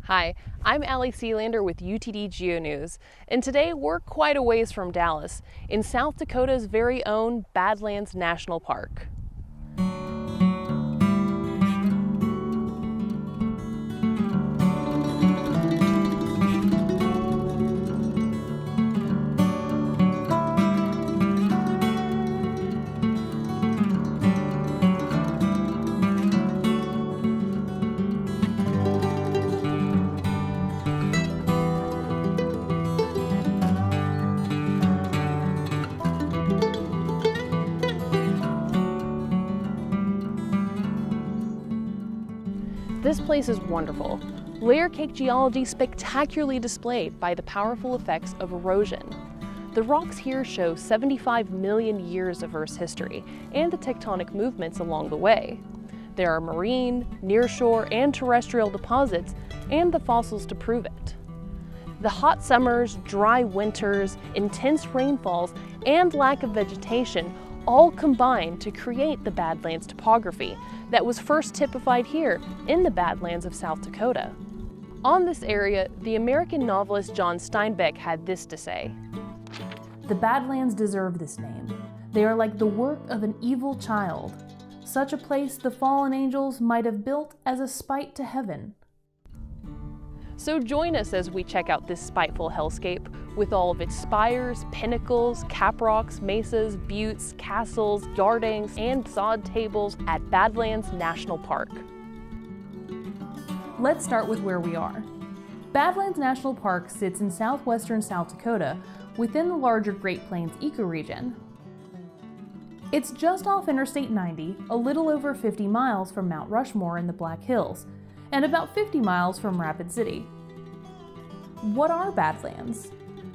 Hi, I'm Sealander with UTD Geo News, and today we're quite a ways from Dallas, in South Dakota's very own Badlands National Park. This place is wonderful. Layer cake geology spectacularly displayed by the powerful effects of erosion. The rocks here show 75 million years of Earth's history and the tectonic movements along the way. There are marine, nearshore, and terrestrial deposits and the fossils to prove it. The hot summers, dry winters, intense rainfalls, and lack of vegetation all combine to create the Badlands topography that was first typified here in the Badlands of South Dakota. On this area, the American novelist John Steinbeck had this to say: "The Badlands deserve this name. They are like the work of an evil child. Such a place the fallen angels might have built as a spite to heaven." So join us as we check out this spiteful hellscape with all of its spires, pinnacles, caprocks, mesas, buttes, castles, yardings, and sod tables at Badlands National Park. Let's start with where we are. Badlands National Park sits in southwestern South Dakota within the larger Great Plains ecoregion. It's just off Interstate 90, a little over 50 miles from Mount Rushmore in the Black Hills, and about 50 miles from Rapid City. What are Badlands?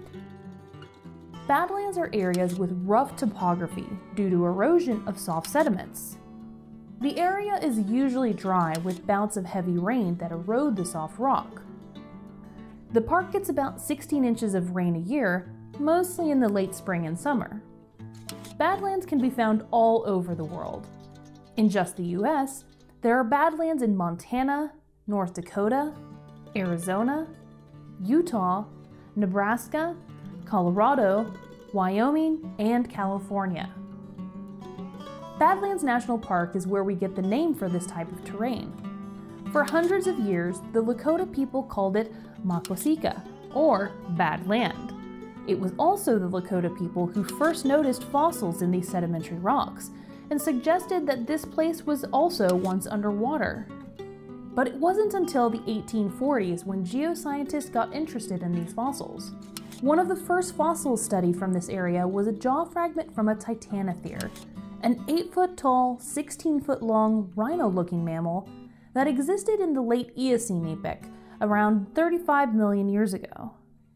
Badlands are areas with rough topography due to erosion of soft sediments. The area is usually dry with bouts of heavy rain that erode the soft rock. The park gets about 16 inches of rain a year, mostly in the late spring and summer. Badlands can be found all over the world. In just the US, there are Badlands in Montana, North Dakota, Arizona, Utah, Nebraska, Colorado, Wyoming, and California. Badlands National Park is where we get the name for this type of terrain. For hundreds of years, the Lakota people called it Makwasika, or Bad Land. It was also the Lakota people who first noticed fossils in these sedimentary rocks and suggested that this place was also once underwater. But it wasn't until the 1840s when geoscientists got interested in these fossils. One of the first fossils studied from this area was a jaw fragment from a titanothere, an 8-foot-tall, 16-foot-long rhino-looking mammal that existed in the late Eocene epoch, around 35 million years ago.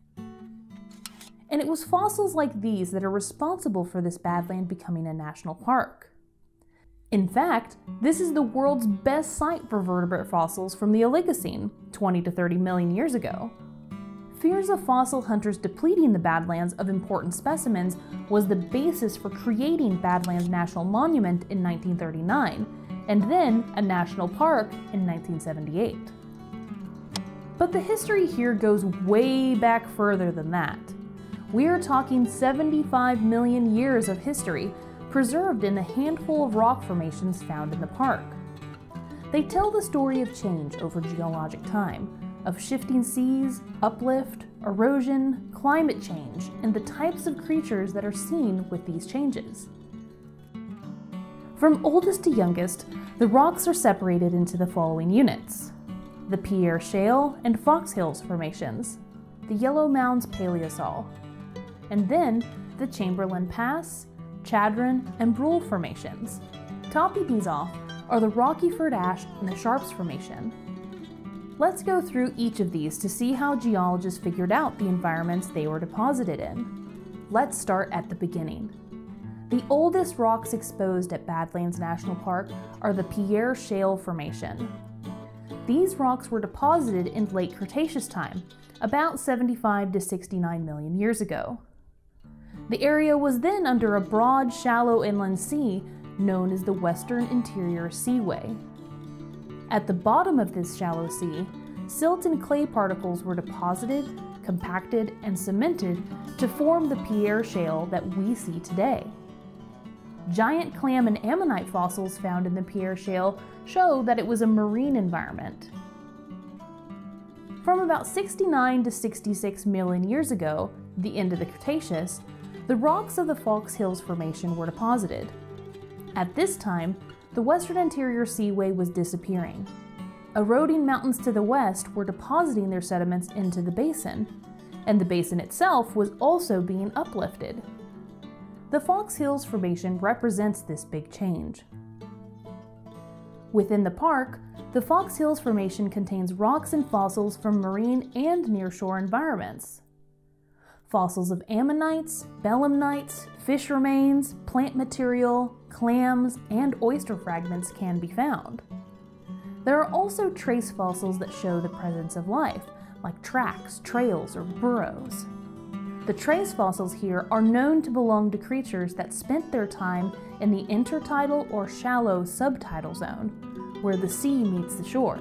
And it was fossils like these that are responsible for this Badland becoming a national park. In fact, this is the world's best site for vertebrate fossils from the Oligocene, 20 to 30 million years ago. Fears of fossil hunters depleting the Badlands of important specimens was the basis for creating Badlands National Monument in 1939, and then a national park in 1978. But the history here goes way back further than that. We are talking 75 million years of history preserved in a handful of rock formations found in the park. They tell the story of change over geologic time, of shifting seas, uplift, erosion, climate change, and the types of creatures that are seen with these changes. From oldest to youngest, the rocks are separated into the following units: the Pierre Shale and Fox Hills formations, the Yellow Mounds Paleosol, and then the Chamberlain Pass, Chadron, and Brule formations. Topping these off are the Rockyford Ash and the Sharps Formation. Let's go through each of these to see how geologists figured out the environments they were deposited in. Let's start at the beginning. The oldest rocks exposed at Badlands National Park are the Pierre Shale Formation. These rocks were deposited in late Cretaceous time, about 75 to 69 million years ago. The area was then under a broad, shallow inland sea known as the Western Interior Seaway. At the bottom of this shallow sea, silt and clay particles were deposited, compacted, and cemented to form the Pierre Shale that we see today. Giant clam and ammonite fossils found in the Pierre Shale show that it was a marine environment. From about 69 to 66 million years ago, the end of the Cretaceous, the rocks of the Fox Hills Formation were deposited. At this time, the western interior seaway was disappearing. Eroding mountains to the west were depositing their sediments into the basin, and the basin itself was also being uplifted. The Fox Hills Formation represents this big change. Within the park, the Fox Hills Formation contains rocks and fossils from marine and nearshore environments. Fossils of ammonites, belemnites, fish remains, plant material, clams, and oyster fragments can be found. There are also trace fossils that show the presence of life, like tracks, trails, or burrows. The trace fossils here are known to belong to creatures that spent their time in the intertidal or shallow subtidal zone, where the sea meets the shore.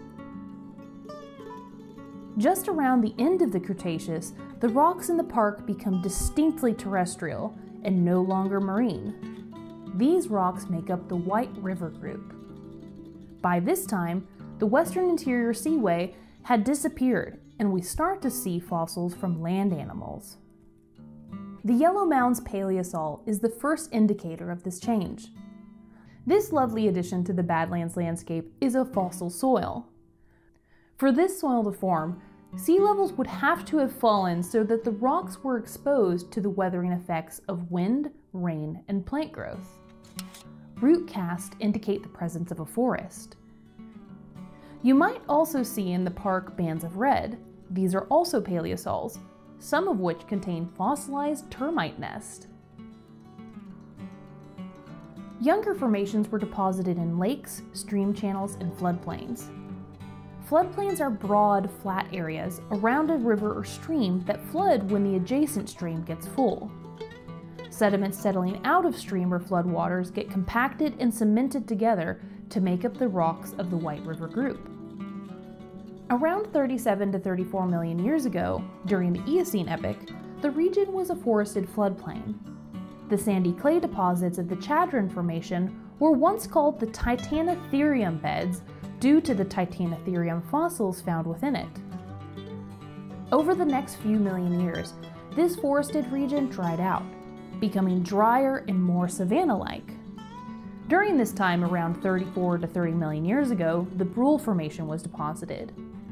Just around the end of the Cretaceous, the rocks in the park become distinctly terrestrial and no longer marine. These rocks make up the White River group. By this time, the western interior seaway had disappeared, and we start to see fossils from land animals. The Yellow Mounds Paleosol is the first indicator of this change. This lovely addition to the Badlands landscape is a fossil soil. For this soil to form, sea levels would have to have fallen so that the rocks were exposed to the weathering effects of wind, rain, and plant growth. Root casts indicate the presence of a forest. You might also see in the park bands of red. These are also paleosols, some of which contain fossilized termite nests. Younger formations were deposited in lakes, stream channels, and floodplains. Floodplains are broad, flat areas around a river or stream that flood when the adjacent stream gets full. Sediments settling out of stream or floodwaters get compacted and cemented together to make up the rocks of the White River group. Around 37 to 34 million years ago, during the Eocene epoch, the region was a forested floodplain. The sandy clay deposits of the Chadron Formation were once called the Titanotherium beds due to the Titanotherium fossils found within it. Over the next few million years, this forested region dried out, becoming drier and more savanna-like. During this time, around 34 to 30 million years ago, the Brule Formation was deposited.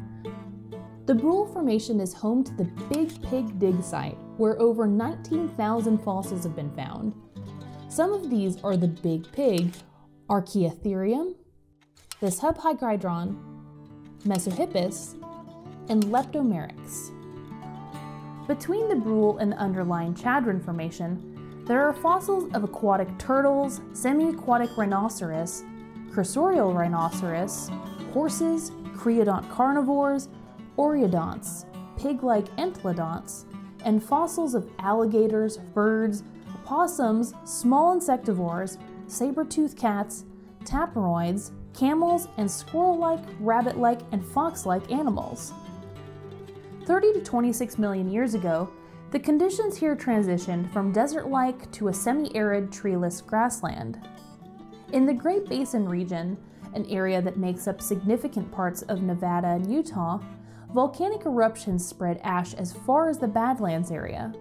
The Brule Formation is home to the Big Pig dig site, where over 19,000 fossils have been found. Some of these are the Big Pig, Archaeotherium, the Subhygridron, Mesohippus, and Leptomeryx. Between the Brule and the underlying Chadron Formation, there are fossils of aquatic turtles, semi-aquatic rhinoceros, cursorial rhinoceros, horses, creodont carnivores, oreodonts, pig-like entelodonts, and fossils of alligators, birds, opossums, small insectivores, saber-toothed cats, taperoids, camels, and squirrel-like, rabbit-like, and fox-like animals. 30 to 26 million years ago, the conditions here transitioned from desert-like to a semi-arid treeless grassland. In the Great Basin region, an area that makes up significant parts of Nevada and Utah, volcanic eruptions spread ash as far as the Badlands area.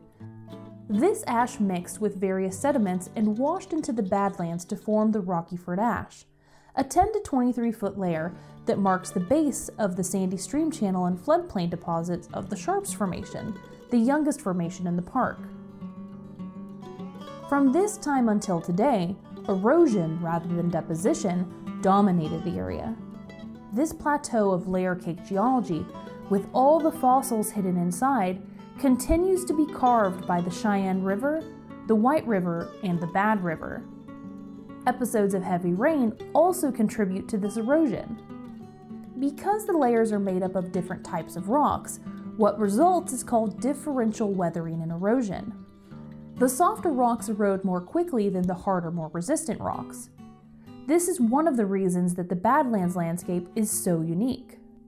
This ash mixed with various sediments and washed into the Badlands to form the Rockyford Ash, a 10 to 23-foot layer that marks the base of the sandy stream channel and floodplain deposits of the Sharps Formation, the youngest formation in the park. From this time until today, erosion rather than deposition dominated the area. This plateau of layer cake geology, with all the fossils hidden inside, continues to be carved by the Cheyenne River, the White River, and the Bad River. Episodes of heavy rain also contribute to this erosion. Because the layers are made up of different types of rocks, what results is called differential weathering and erosion. The softer rocks erode more quickly than the harder, more resistant rocks. This is one of the reasons that the Badlands landscape is so unique.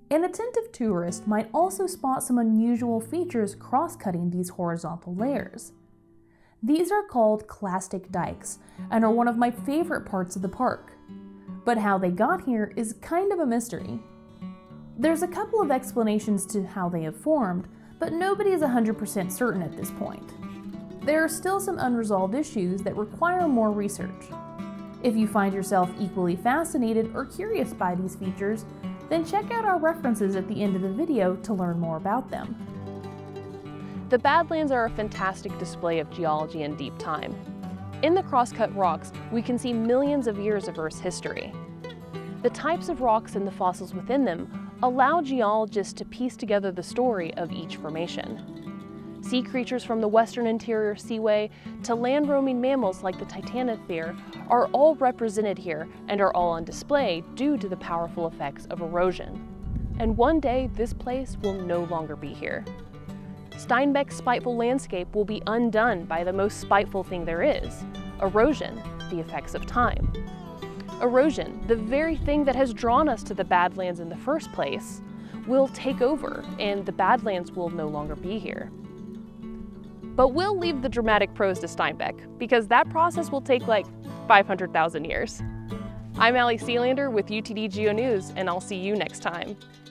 An attentive tourist might also spot some unusual features cross-cutting these horizontal layers. These are called clastic dikes and are one of my favorite parts of the park. But how they got here is kind of a mystery. There's a couple of explanations to how they have formed, but nobody is 100% certain at this point. There are still some unresolved issues that require more research. If you find yourself equally fascinated or curious by these features, then check out our references at the end of the video to learn more about them. The Badlands are a fantastic display of geology in deep time. In the crosscut rocks, we can see millions of years of Earth's history. The types of rocks and the fossils within them allow geologists to piece together the story of each formation. Sea creatures from the western interior seaway to land-roaming mammals like the titanosphere are all represented here and are all on display due to the powerful effects of erosion. And one day, this place will no longer be here. Steinbeck's spiteful landscape will be undone by the most spiteful thing there is, erosion, the effects of time. Erosion, the very thing that has drawn us to the Badlands in the first place, will take over and the Badlands will no longer be here. But we'll leave the dramatic prose to Steinbeck, because that process will take like 500,000 years. I'm Sealander with UTD Geo News, and I'll see you next time.